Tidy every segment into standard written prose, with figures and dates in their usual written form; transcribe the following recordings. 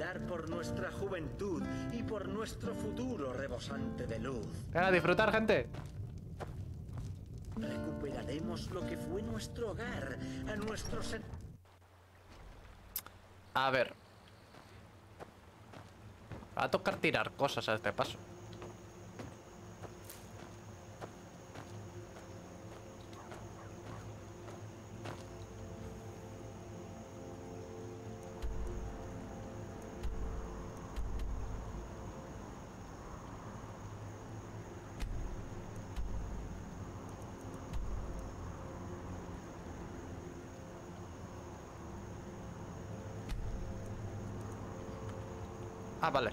brindar por nuestra juventud y por nuestro futuro rebosante de luz. Venga, a disfrutar, gente. Recuperaremos lo que fue nuestro hogar, a nuestros... A ver. Va a tocar tirar cosas a este paso. Ah, vale.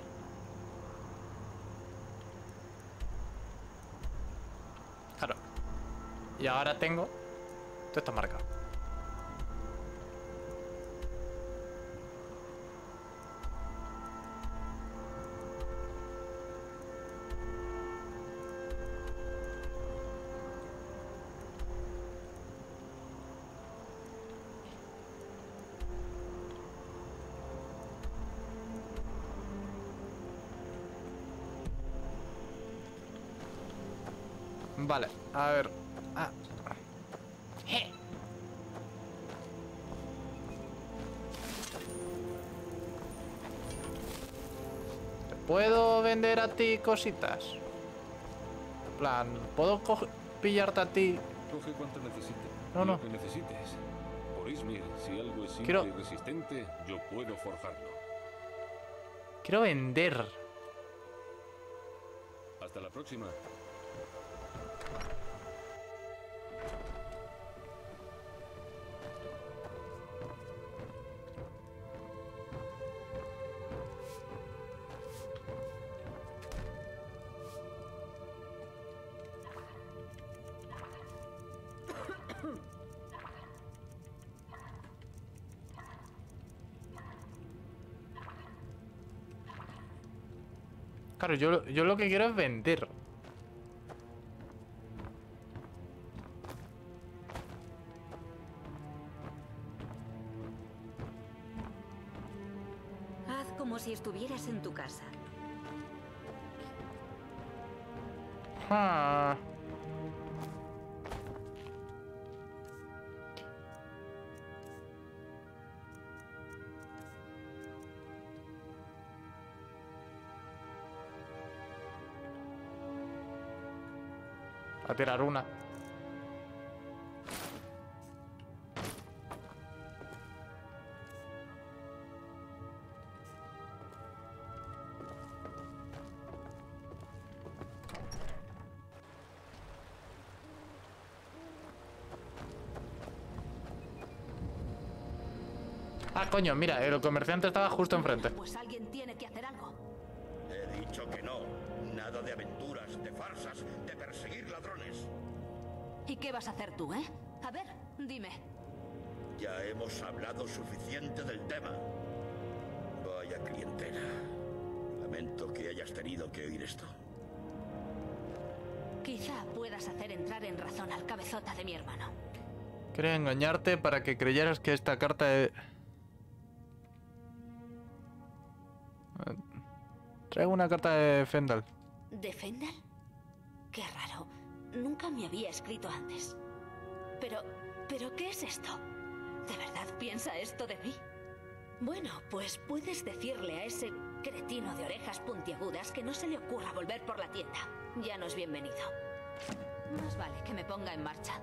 Claro. Y ahora tengo... Todo esto marcado. Vale, a ver. Ah. Je. ¿Te puedo vender a ti cositas? En plan, ¿puedo pillarte a ti? Coge cuanto necesites. No, no. Lo que necesites. Por Ismir, si algo es simple Quiero- y resistente, yo puedo forjarlo. Quiero vender. Hasta la próxima. Claro, yo lo que quiero es vender. Haz como si estuvieras en tu casa. Ah. A tirar una. Ah, coño, mira, el comerciante estaba justo enfrente. Pues alguien tiene que hacer algo. He dicho que no. Nada de aventuras, de farsas, de perseguir ladrones. ¿Y qué vas a hacer tú, eh? A ver, dime. Ya hemos hablado suficiente del tema. Vaya clientela. Lamento que hayas tenido que oír esto. Quizá puedas hacer entrar en razón al cabezota de mi hermano. Quería engañarte para que creyeras que esta carta es... Traigo una carta de Fendal. ¿De Fendal? Qué raro. Nunca me había escrito antes. Pero, ¿qué es esto? ¿De verdad piensa esto de mí? Bueno, pues puedes decirle a ese cretino de orejas puntiagudas que no se le ocurra volver por la tienda. Ya no es bienvenido. Más vale que me ponga en marcha.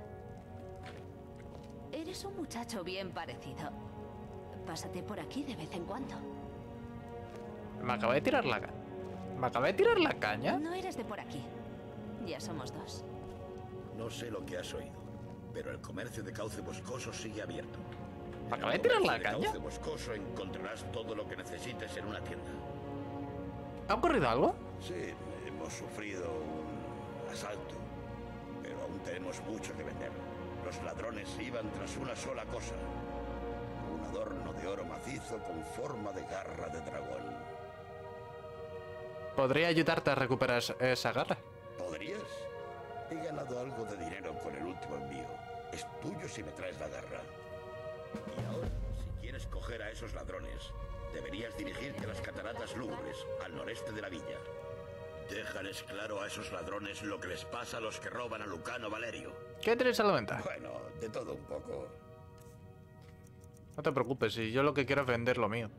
Eres un muchacho bien parecido. Pásate por aquí de vez en cuando. Me acabé de tirar la caña. ¿Me acabé de tirar la caña? No eres de por aquí. Ya somos dos. No sé lo que has oído, pero el comercio de cauce boscoso sigue abierto. ¿Me En acabé el de tirar la comercio de caña? cauce boscoso encontrarás todo lo que necesites en una tienda. ¿Ha ocurrido algo? Sí, hemos sufrido un asalto, pero aún tenemos mucho que vender. Los ladrones iban tras una sola cosa. Un adorno de oro macizo con forma de garra de dragón. ¿Podría ayudarte a recuperar esa garra? ¿Podrías? He ganado algo de dinero con el último envío. Es tuyo si me traes la garra. Y ahora, si quieres coger a esos ladrones, deberías dirigirte a las tierras lúgubres, al noreste de la villa. Déjales claro a esos ladrones lo que les pasa a los que roban a Lucano Valerio. ¿Qué tienes a la venta? Bueno, de todo un poco. No te preocupes, si yo lo que quiero es vender lo mío.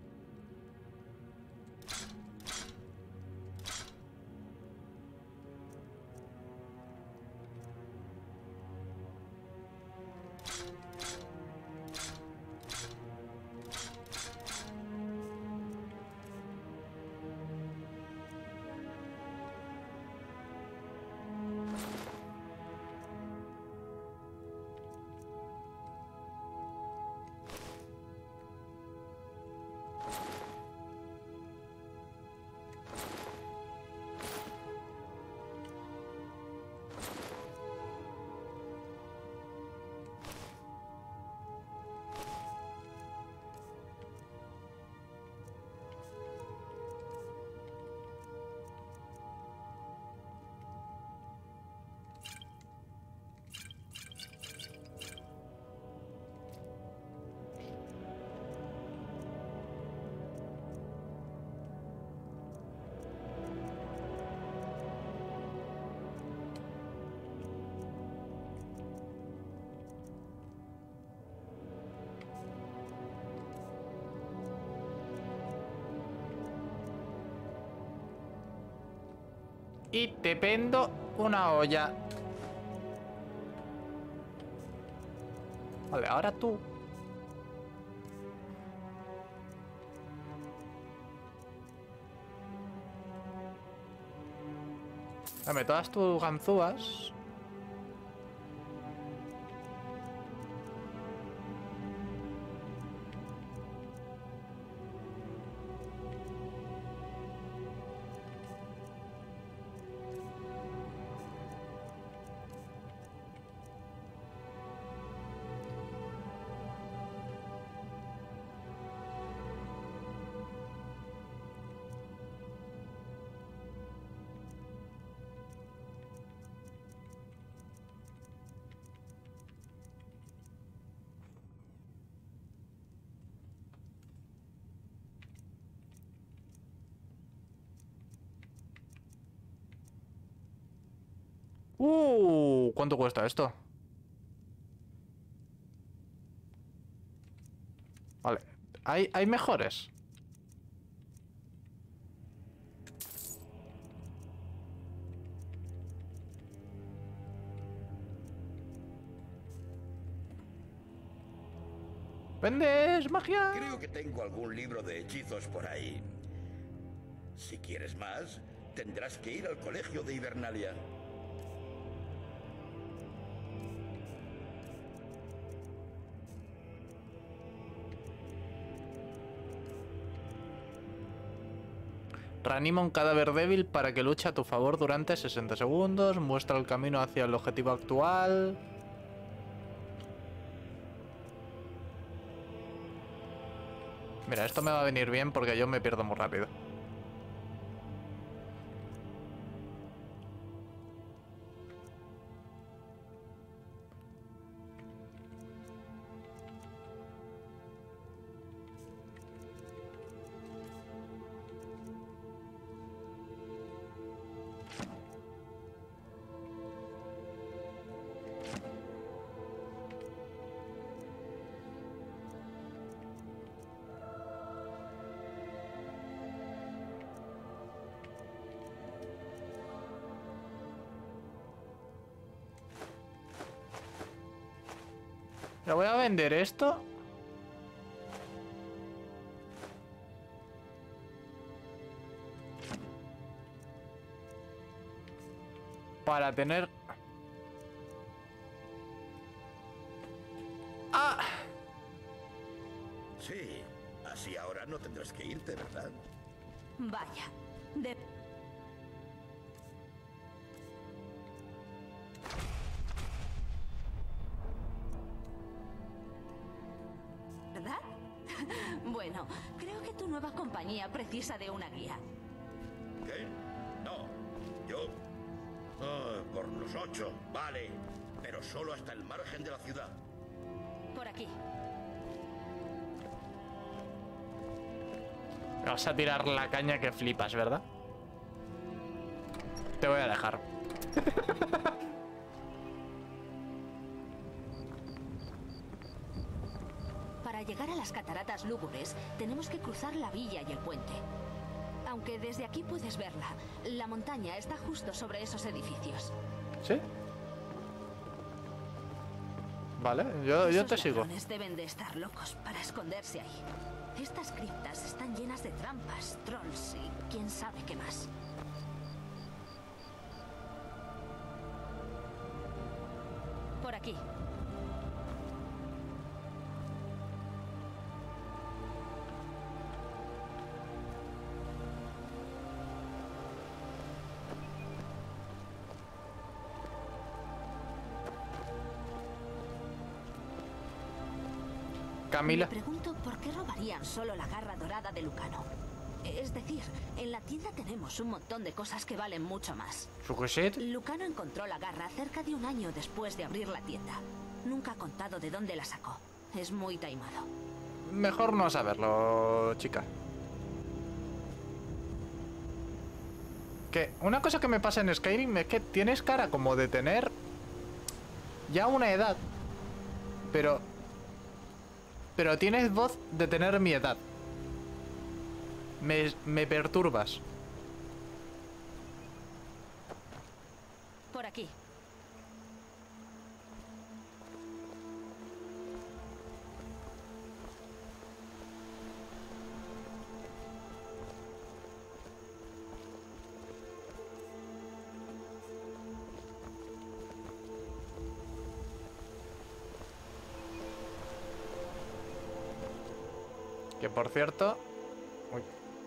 Y te vendo una olla. Vale, ahora tú. Dame todas tus ganzúas. ¿Cuánto cuesta esto? Vale, ¿hay mejores? ¿Vendes magia? Creo que tengo algún libro de hechizos por ahí. Si quieres más, tendrás que ir al colegio de Hibernalia. Reanima un cadáver débil para que luche a tu favor durante 60 segundos. Muestra el camino hacia el objetivo actual. Mira, esto me va a venir bien porque yo me pierdo muy rápido. Le voy a vender esto. Para tener... ¡Ah! Sí, así ahora no tendrás que irte, ¿verdad? Vaya, de... ¿verdad? Bueno, creo que tu nueva compañía precisa de una guía. ¿Qué? No, yo... por los 8, vale. Pero solo hasta el margen de la ciudad. Por aquí. Me vas a tirar la caña que flipas, ¿verdad? Te voy a dejar. Para llegar a las cataratas lúgubres, tenemos que cruzar la villa y el puente. Aunque desde aquí puedes verla, la montaña está justo sobre esos edificios. ¿Sí? Vale, yo te Esos sigo. ladrones deben de estar locos para esconderse ahí. Estas criptas están llenas de trampas, trolls y quién sabe qué más. Por aquí. Camila. Me pregunto por qué robarían solo la garra dorada de Lucano. Es decir, en la tienda tenemos un montón de cosas que valen mucho más. ¿Sukushit? Lucano encontró la garra cerca de 1 año después de abrir la tienda. Nunca ha contado de dónde la sacó. Es muy taimado. Mejor no saberlo, chica. Que una cosa que me pasa en Skyrim es que tienes cara como de tener ya una edad, pero tienes voz de tener mi edad. Me perturbas. Por aquí. Que por cierto... Uy.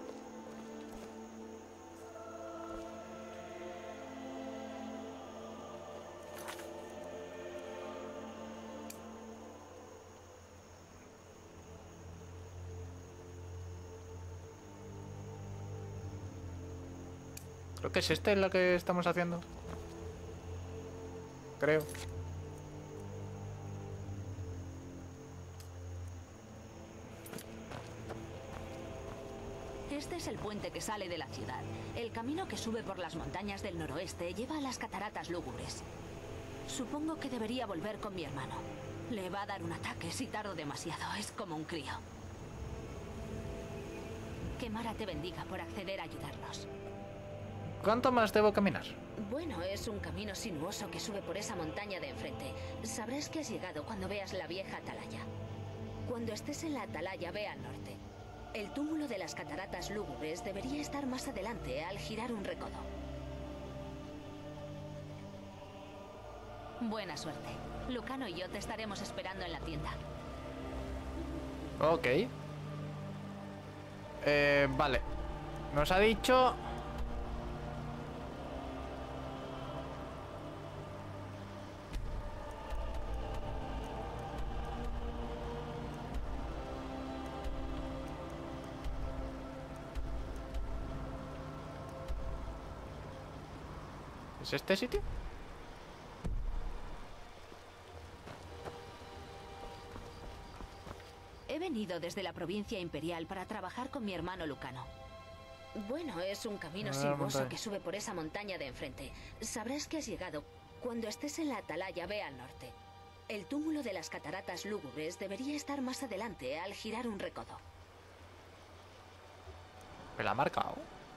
Creo que es este lo que estamos haciendo. Creo. Este es el puente que sale de la ciudad. El camino que sube por las montañas del noroeste lleva a las cataratas lúgubres. Supongo que debería volver con mi hermano. Le va a dar un ataque si tardo demasiado. Es como un crío. Que Mara te bendiga por acceder a ayudarnos. ¿Cuánto más debo caminar? Bueno, es un camino sinuoso que sube por esa montaña de enfrente. Sabrás que has llegado cuando veas la vieja atalaya. Cuando estés en la atalaya, ve al norte. El túmulo de las cataratas lúgubres debería estar más adelante al girar un recodo. Buena suerte. Lucano y yo te estaremos esperando en la tienda. Ok. Vale. Nos ha dicho... ¿Es este sitio? He venido desde la provincia imperial para trabajar con mi hermano Lucano. Bueno, es un camino sinuoso que sube por esa montaña de enfrente. Sabrás que has llegado. Cuando estés en la atalaya, ve al norte. El túmulo de las cataratas lúgubres debería estar más adelante al girar un recodo. Me la ha marcado.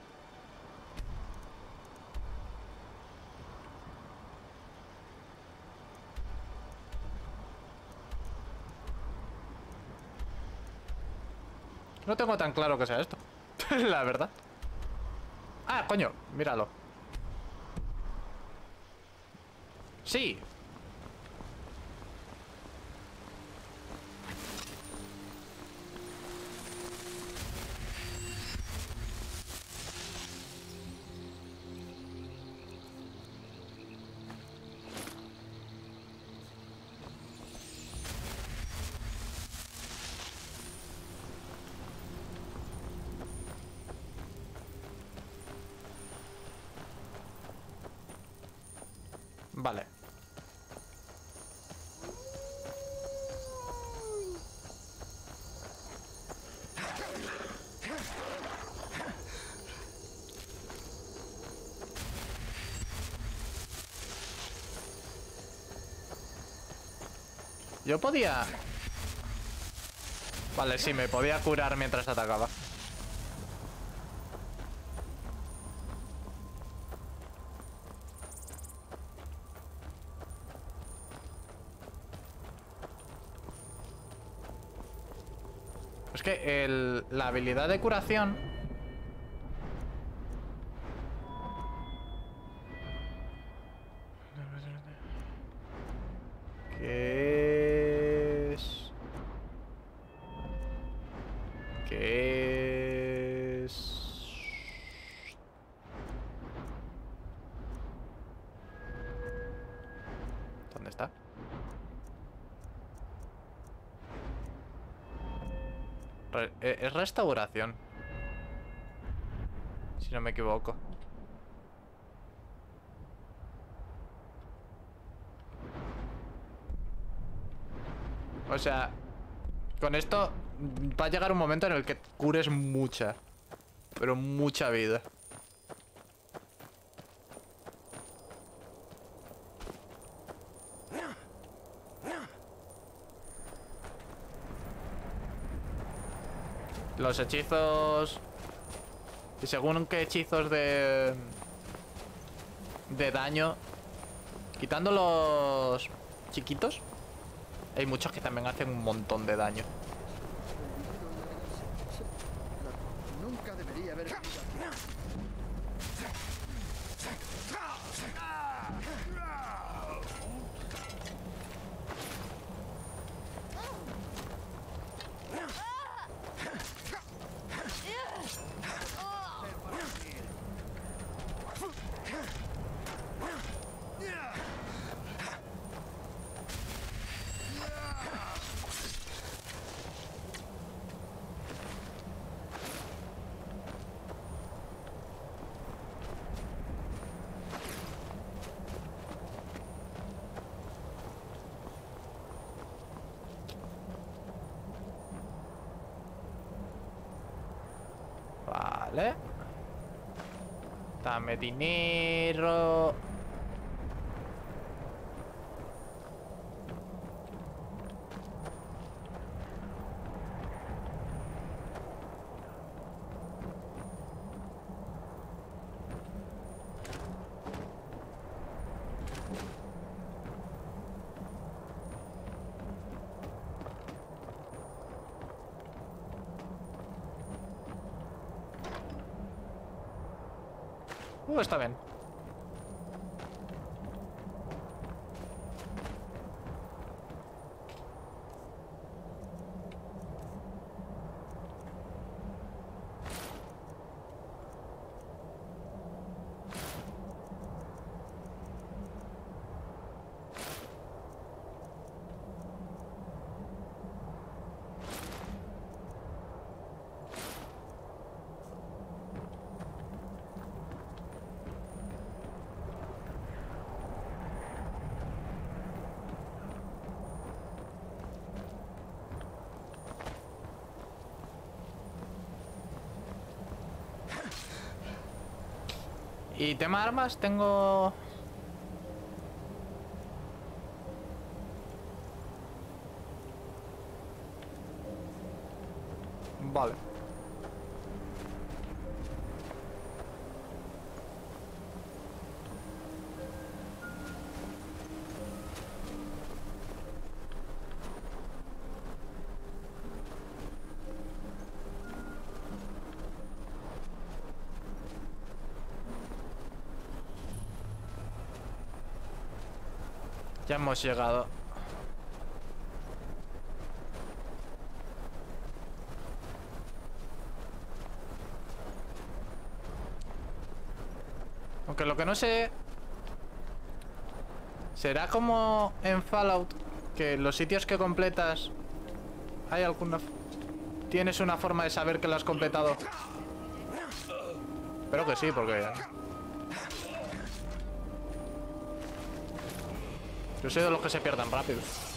No tengo tan claro que sea esto. La verdad. Ah, coño, míralo. Sí. Vale. Yo podía... Vale, sí, me podía curar mientras atacaba. Es que la habilidad de curación... ¿Qué es? ¿Qué es? ¿Dónde está? Es restauración, si no me equivoco. O sea, con esto va a llegar un momento en el que cures mucha, pero mucha vida. Los hechizos... Y según qué hechizos de daño... Quitando los chiquitos, hay muchos que también hacen un montón de daño. Nunca debería haber venido aquí. Vale. Dame dinero. Está bien. Y tema armas, tengo... Vale. Ya hemos llegado. Aunque lo que no sé... ¿Será como en Fallout? Que los sitios que completas... ¿Hay alguna... ¿Tienes una forma de saber que lo has completado? Espero que sí, porque... Yo soy de los que se pierdan rápido.